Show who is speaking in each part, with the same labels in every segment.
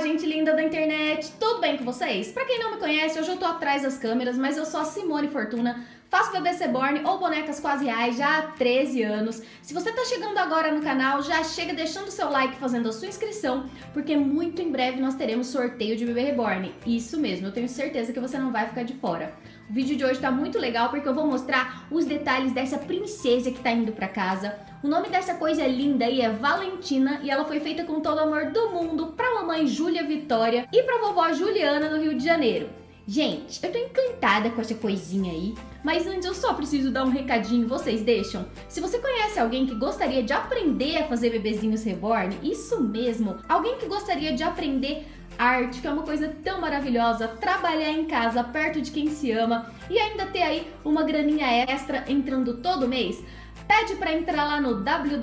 Speaker 1: gente linda da internet, tudo bem com vocês? Pra quem não me conhece, hoje eu tô atrás das câmeras, mas eu sou a Simone Fortuna, faço bebês reborn ou bonecas quase reais já há 13 anos. Se você tá chegando agora no canal, já chega deixando o seu like, fazendo a sua inscrição, porque muito em breve nós teremos sorteio de bebê reborn. Isso mesmo, eu tenho certeza que você não vai ficar de fora. O vídeo de hoje tá muito legal porque eu vou mostrar os detalhes dessa princesa que tá indo pra casa. O nome dessa coisa linda aí é Valentina e ela foi feita com todo o amor do mundo pra mamãe Júlia Vitória e pra vovó Juliana no Rio de Janeiro. Gente, eu tô encantada com essa coisinha aí, mas antes eu só preciso dar um recadinho, vocês deixam? Se você conhece alguém que gostaria de aprender a fazer bebezinhos reborn, isso mesmo, alguém que gostaria de aprender arte, que é uma coisa tão maravilhosa, trabalhar em casa, perto de quem se ama e ainda ter aí uma graninha extra entrando todo mês, pede para entrar lá no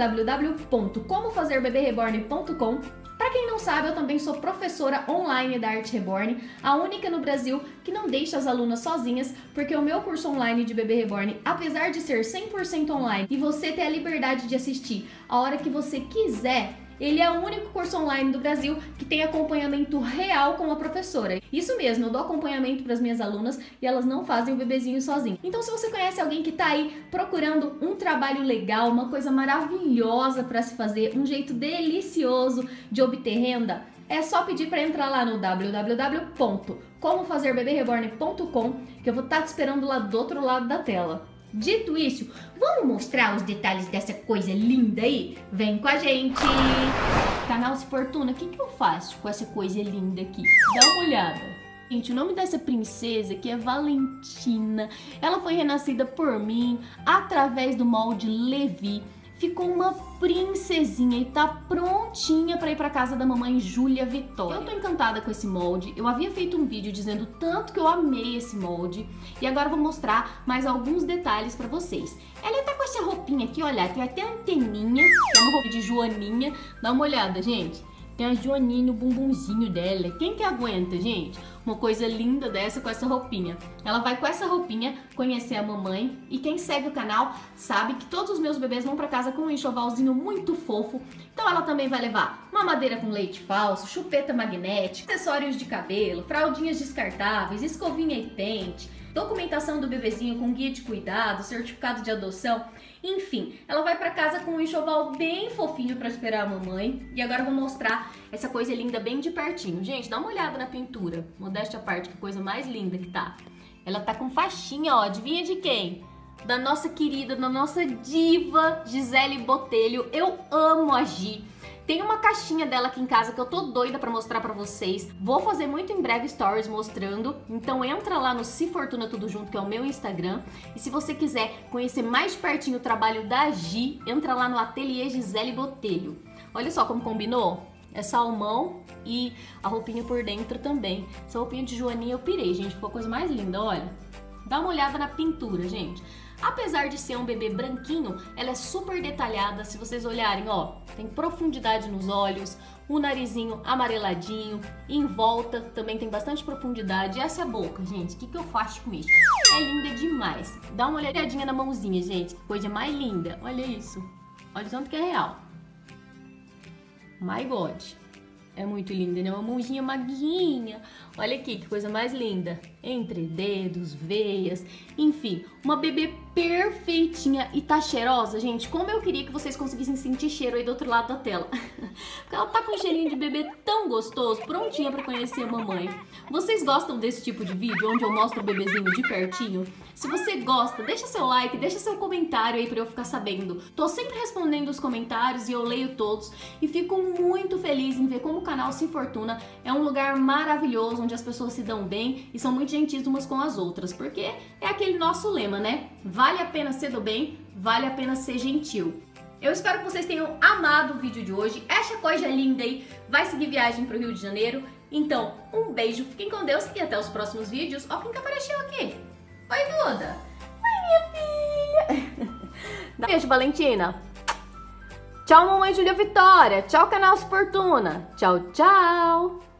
Speaker 1: www.comofazerbebêreborn.com. Para quem não sabe, eu também sou professora online da Arte Reborn, a única no Brasil que não deixa as alunas sozinhas, porque o meu curso online de bebê reborn, apesar de ser 100% online e você ter a liberdade de assistir a hora que você quiser, ele é o único curso online do Brasil que tem acompanhamento real com a professora. Isso mesmo, eu dou acompanhamento para as minhas alunas e elas não fazem o bebezinho sozinho. Então se você conhece alguém que está aí procurando um trabalho legal, uma coisa maravilhosa para se fazer, um jeito delicioso de obter renda, é só pedir para entrar lá no www.comofazerbebêreborn.com que eu vou estar te esperando lá do outro lado da tela. Dito isso, vamos mostrar os detalhes dessa coisa linda aí? Vem com a gente! Canal Se Fortuna, o que eu faço com essa coisa linda aqui? Dá uma olhada. Gente, o nome dessa princesa aqui é Valentina. Ela foi renascida por mim através do molde Levi. Ficou uma princesinha e tá prontinha para ir para casa da mamãe Júlia Vitória. Eu tô encantada com esse molde. Eu havia feito um vídeo dizendo tanto que eu amei esse molde e agora eu vou mostrar mais alguns detalhes para vocês. Ela tá com essa roupinha aqui, olha, tem até anteninha, que é uma roupa de joaninha. Dá uma olhada, gente. Tem a joaninha no bumbumzinho dela. Quem que aguenta, gente? Uma coisa linda dessa com essa roupinha. Ela vai com essa roupinha conhecer a mamãe. E quem segue o canal sabe que todos os meus bebês vão pra casa com um enxovalzinho muito fofo. Então ela também vai levar mamadeira com leite falso, chupeta magnética, acessórios de cabelo, fraldinhas descartáveis, escovinha e pente, documentação do bebezinho com guia de cuidado, certificado de adoção, enfim, ela vai pra casa com um enxoval bem fofinho pra esperar a mamãe. E agora eu vou mostrar essa coisa linda bem de pertinho. Gente, dá uma olhada na pintura, modéstia à parte, que coisa mais linda que tá. Ela tá com faixinha, ó, adivinha de quem? Da nossa querida, da nossa diva Gisele Botelho. Eu amo a Gi. Tem uma caixinha dela aqui em casa que eu tô doida pra mostrar pra vocês. Vou fazer muito em breve stories mostrando. Então entra lá no Se Fortuna Tudo Junto, que é o meu Instagram. E se você quiser conhecer mais de pertinho o trabalho da Gi, entra lá no Ateliê Gisele Botelho. Olha só como combinou. É salmão e a roupinha por dentro também. Essa roupinha de joaninha eu pirei, gente. Ficou a coisa mais linda, olha. Dá uma olhada na pintura, gente. Apesar de ser um bebê branquinho, ela é super detalhada. Se vocês olharem, ó, tem profundidade nos olhos, o narizinho amareladinho, em volta também tem bastante profundidade. E essa é a boca, gente, o que eu faço com isso? É linda demais. Dá uma olhadinha na mãozinha, gente, que coisa mais linda. Olha isso, olha o tanto que é real. My God. É muito linda, né? Uma mãozinha maguinha. Olha aqui, que coisa mais linda. Entre dedos, veias, enfim. Uma bebê perfeitinha e tá cheirosa, gente. Como eu queria que vocês conseguissem sentir cheiro aí do outro lado da tela. Porque ela tá com um cheirinho de bebê tão gostoso, prontinha pra conhecer a mamãe. Vocês gostam desse tipo de vídeo, onde eu mostro o bebezinho de pertinho? Se você gosta, deixa seu like, deixa seu comentário aí pra eu ficar sabendo. Tô sempre respondendo os comentários e eu leio todos. E fico muito feliz em ver como o canal Se Fortuna é um lugar maravilhoso, onde as pessoas se dão bem e são muito gentis umas com as outras. Porque é aquele nosso lema, né? Vale a pena ser do bem, vale a pena ser gentil. Eu espero que vocês tenham amado o vídeo de hoje. Essa coisa linda aí vai seguir viagem pro Rio de Janeiro. Então, um beijo, fiquem com Deus e até os próximos vídeos. Ó quem que apareceu aqui. Oi, Duda. Oi, minha filha. Beijo, Valentina. Tchau, mamãe Júlia Vitória. Tchau, canal Se Fortuna. Tchau, tchau.